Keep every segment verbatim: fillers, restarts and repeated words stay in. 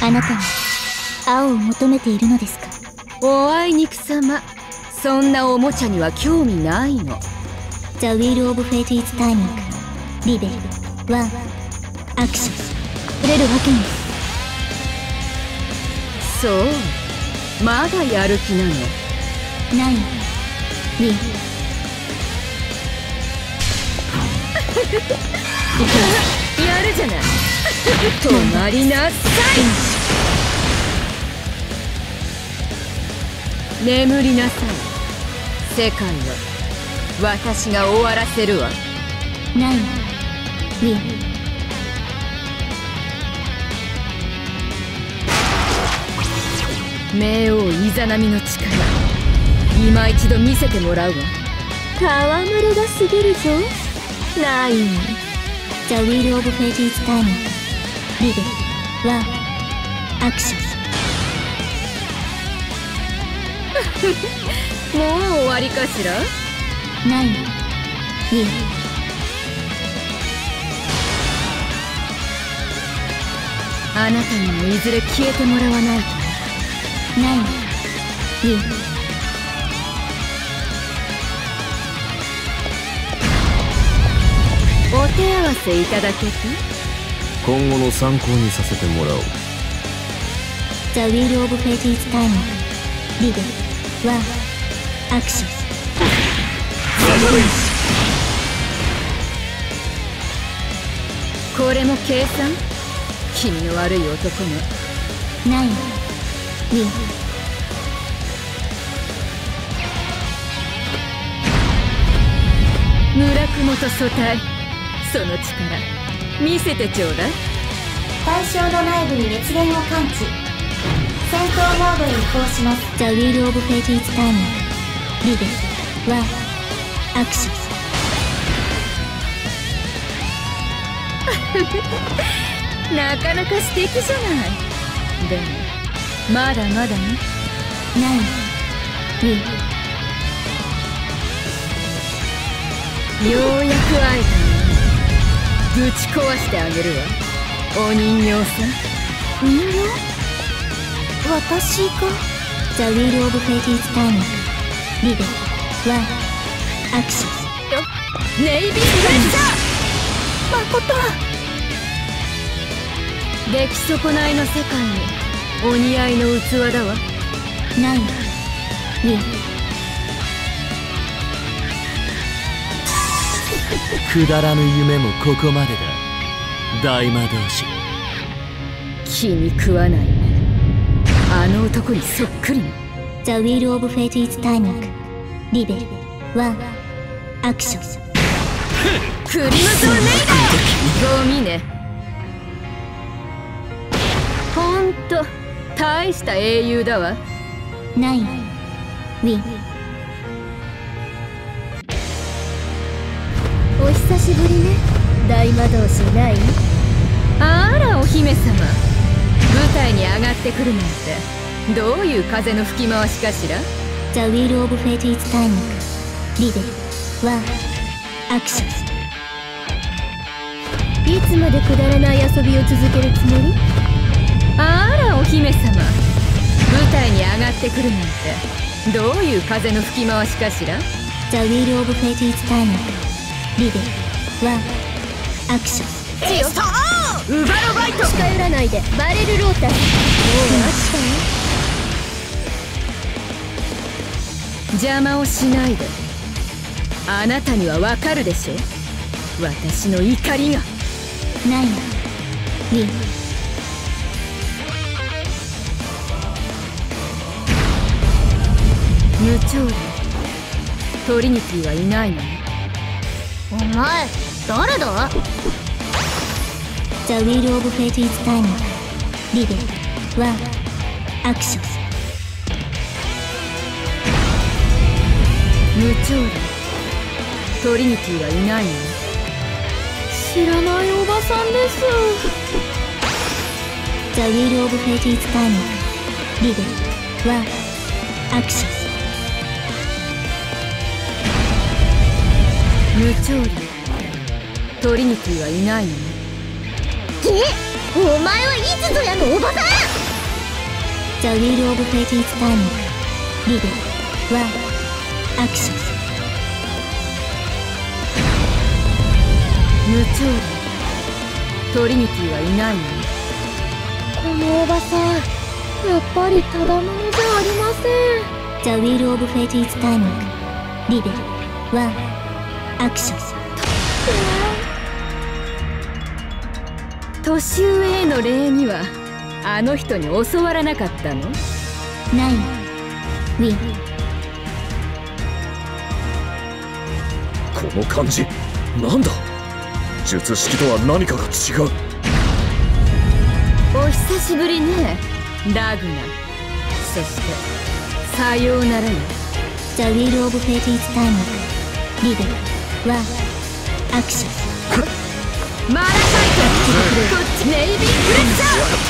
あなたは青を求めているのですか？ おあいにくさま、そんなおもちゃには興味ないの。 The Wheel of Fate is turning リベルワンアクション。触れるわけに。 そう、まだやる気なの？ ナインウィンやるじゃない。止まりなさい。眠りなさい。世界は私が終わらせるわ。 ナインウィン冥王イザナミの力、今一度見せてもらうわ。戯れが過ぎるぞ。ナイン。 The Wheel of Fate is turning リベルワンアクション。 もう終わりかしら。 ナインウィンあなたにもいずれ消えてもらわないと。 ナインウィンお手合わせいただけた。 今後の参考にさせてもらおう。 The Wheel of Fate is turning リベルワンアクション。 これも計算？気味の悪い男ね。 ナインウィン村雲と組対、その力見せてちょうだい。 対象の内部に熱源を感知。戦闘モードに移行します。 The Wheel of Fate is turning リベルワンアクション。 なかなか素敵じゃない。でもまだまだね。 ナインウィンようやく会えたの。ぶち壊してあげるわ、お人形さん。 人形？私が？ The Wheel of Fate is turning リベルワンアクション。 ネイビーフレッシャー。 誠。 出来損ないの世界にお似合いの器だわ。 ナインウィンくだらぬ夢もここまでだ、大魔導士。 気に食わないね、あの男にそっくりな。 The Wheel of Fate is turning リベルワンアクション。 クリムゾンレイダー。ゴミね。ほんと大した英雄だわ。 ナインウィンお久しぶりね、大魔導士ナイン。 あらお姫様、舞台に上がってくるなんてどういう風の吹き回しかしら。 The Wheel of Fate is turning リベルワンアクション。 いつまでくだらない遊びを続けるつもり？ あらお姫様、舞台に上がってくるなんてどういう風の吹き回しかしら。 The Wheel of Fate is turningリベルワンアクション。 ジオウバロバイト。 近寄らないで。バレルロータス。もう飽き邪魔をしないで。あなたにはわかるでしょ、私の怒りが。 ナインウィン無調理、トリニティはいないのね。 た。お前誰だ？ The Wheel of Fate is turning リベルワンアクション。 無調理、トリニティはいないのね。 知らないおばさんです。 The Wheel of Fate is turning リベルワンアクション。 無調理、トリニティはいないのね。 え？ お前はいつぞやのおばさん。 ザ・ウィール・オブ・フェイティーズ・ターニングリベワンアクション。 無調理トリニティはいないの。このおばさんやっぱりただものじゃありません。 ザ・ウィール・オブ・フェイティーズ・ターニングリベワンアクション。 年上への礼にはあの人に教わらなかったの？ ナインウィン。 この感じなんだ。術式とは何かが違う。 お久しぶりねラグナ。そしてさようならよ。 ザ・ウィール・オブ・フェイティーズ・ターニングリベワンアクション。 マラカイトこっちネイビープレッシ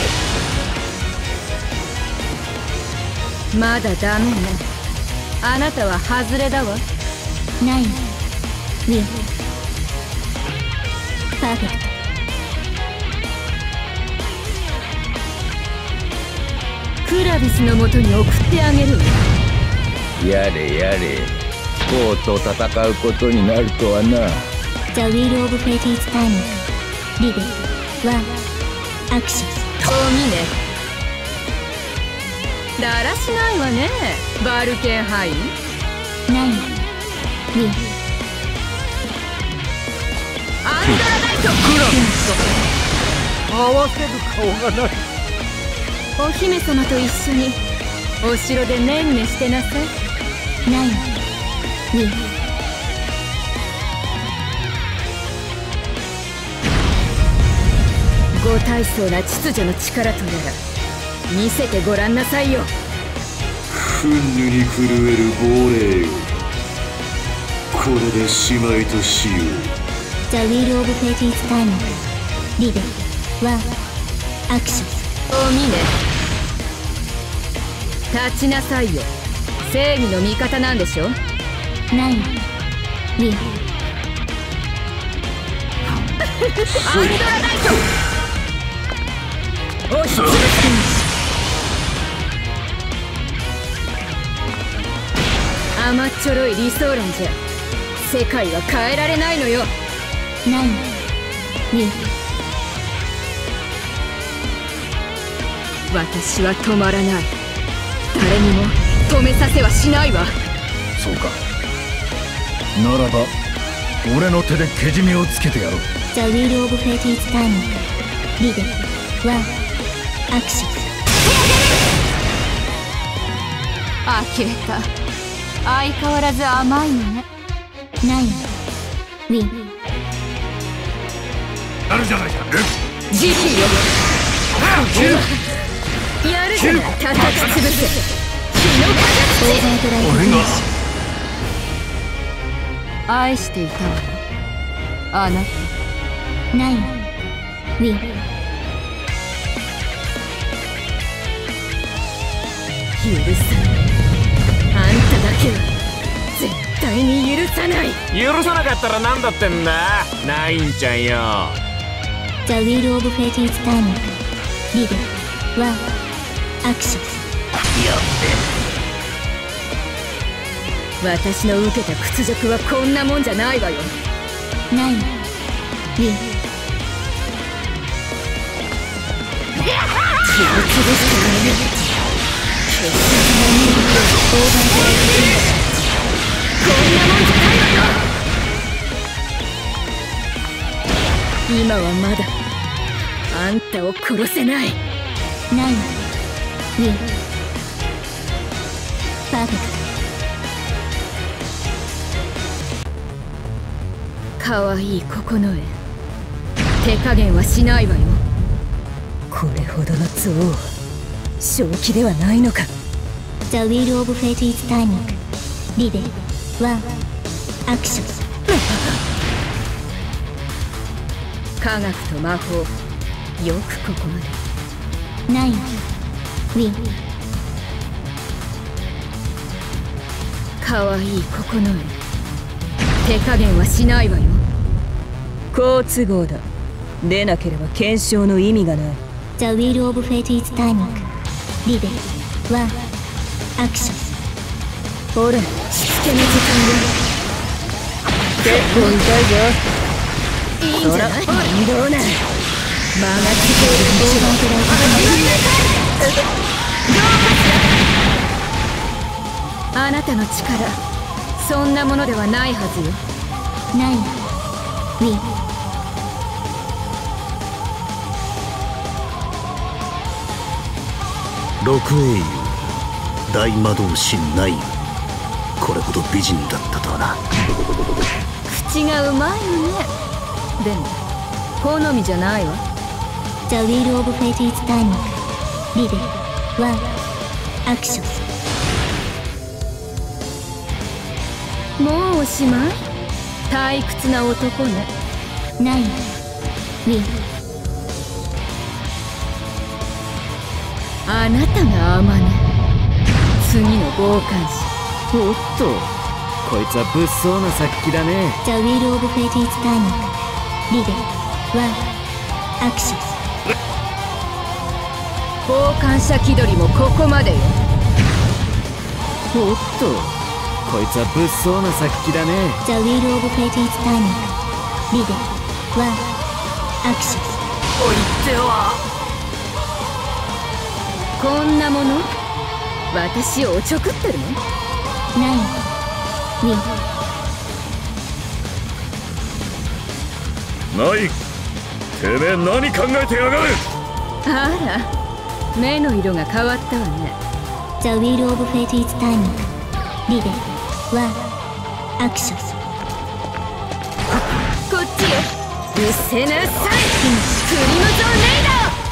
ャー。まだダメね。あなたは外れだわ。 ナインウィン。パーフェクト。 クラビスのもとに送ってあげるわ。 やれやれ、王と戦うことになるとはな。 ザ・ウィール・オブ・フェイティーズ・ターニングリベワンアクション。 そう見ね。だらしないわねバルケンハイン。 ナインウィン。 アンダーライトクラビス合わせる顔がない。 お姫様と一緒にお城でねんねしてなさい。 ナインウィン。 ご体操な秩序の力とやら見せてごらんなさいよ。 憤怒に震える亡霊よ、これでしまいとしよう。 ザ・ウィール・オブ・フェイティーズ・ターニングリベワンアクション。 おみね立ちなさいよ。正義の味方なんでしょ。 ナインウィン。 アンドラライト押しつぶせ。甘っちょろい理想論じゃ世界は変えられないのよ。 ナインウィン。 私は止まらない。誰にも止めさせはしないわ。 そうか、ならば俺の手でけじめをつけてやろう。 ザ・ウィール・オブ・フェイティーズ・ターニングリベワンアクション。 呆れた。相変わらず甘いのね。 ナインウィン。 あるじゃないか。 ジビーよやるじゃない。叩き潰せ火のオーバードライブフィニッシ愛していたわよあなた。 ュ。ナインウィン。 許さない。あんただけは絶対に許さない。 許さなかったら何だってんだナインちゃんよ。 ザ・ウィール・オブ・フェイティーズ・ターニングリベワンアクション。 私の受けた屈辱はこんなもんじゃないわよ。 ナインウィン。 気を潰してあげる。決して何もオーバードライブフィニッシュ。こんなもんじゃないわよ。今はまだあんたを殺せない。 ナインウィン。パーフェクト。 かわいい九重。手加減はしないわよ。これほどの憎悪正気ではないのか。 ザ・ウィール・オブ・フェイティーズ・ターニングリベワンアクション。 科学と魔法よくここまで。 ナインウィン。 かわいい九重。手加減はしないわよ。好都合だ。 出なければ検証の意味がない。 The wheel of fate is turning. リベワンアクション。 ほら、しつけの時間よ。結構痛いぞ。いいんじゃない。どうな間がつける道をあなたの力、そんなものではないはずよ。 ナインウィン。 六英雄大魔導士ナイン、これほど美人だったとはな。 口がうまいのね。でも好みじゃないわ。 The wheel of fate is turning. リベワンアクション。 もうおしまい。退屈な男ね。 ナインウィン。 あなたがアマネ、次の傍観者。 おっと、こいつは物騒な殺気だね。 The wheel of fate is turning. リベワンアクション。 傍観者気取りもここまでよ。 おっと、こいつは物騒な殺気だね。 The wheel of fate is turning. リベワンアクション。 おいってはこんなもの、私をおちょくってるの。 ナインウィン。 ない。てめえ何考えてやがる。 あら、目の色が変わったわね。 The wheel of fate is turning. リベワンアクション。 こっちよ。うせなさい。クリムゾンレイダ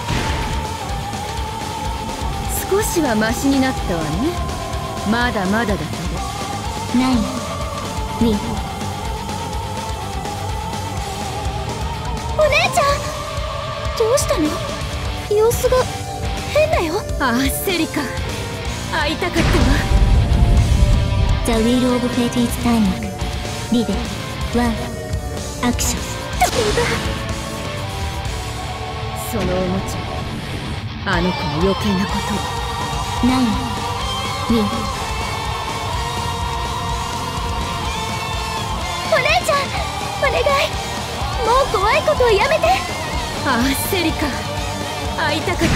ー。少しはマシになったわね。まだまだだけど。 ナインウィン。 お姉ちゃん、どうしたの？様子が変だよ。 ああ、セリカ、会いたかったわ。 The wheel of fate is turning. リベワンアクション。 そのおもちゃ、あの子の余計なことを。 ナインウィン。 お姉ちゃん、お願い、もう怖いことはやめて。 ああ、セリカ、会いたかったわ。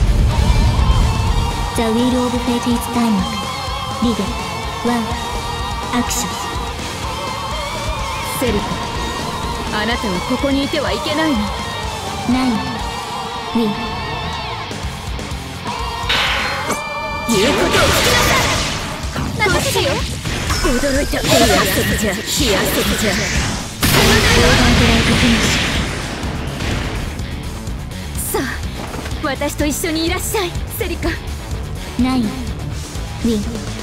The wheel of fate is turning. リベワンアクション。 セリカ、あなたはここにいてはいけないの。 ナインウィン。 言うことを聞きなさい。私よ。驚いた。火遊びじゃ、火遊びじゃ。さあ、私と一緒にいらっしゃい、セリカ。 ナインウィン。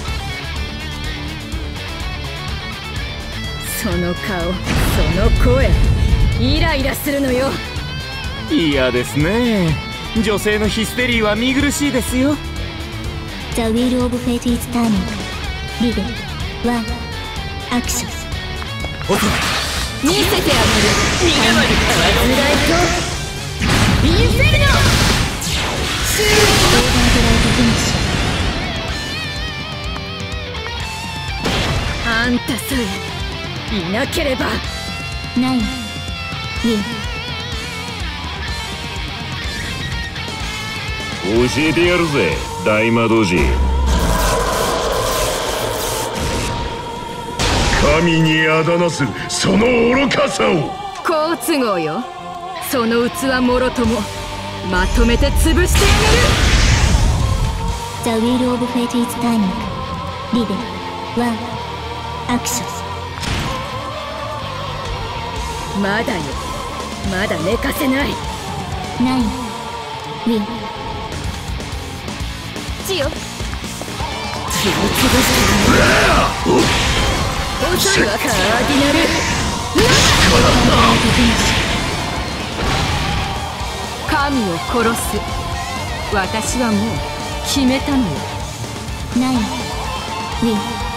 その顔、その声、イライラするのよ。 嫌ですね。女性のヒステリーは見苦しいですよ。 The wheel of fate is turning. リベワンアクション。 見せてあげる。逃げないで。ライトインフェルノ。終了。あんたさえいなければ。 ナインウィン。 教えてやるぜ、大魔導士。神にあだなすその愚かさを。 好都合よ。その器もろともまとめて潰してあげる。 The wheel of fate is turning. リベワンアクション。 まだよ、まだ寝かせない。 ナインウィン。 チよ、血を潰して遅いわ、カーディナル。神を殺す。私はもう決めたのよ。 ナインウィン。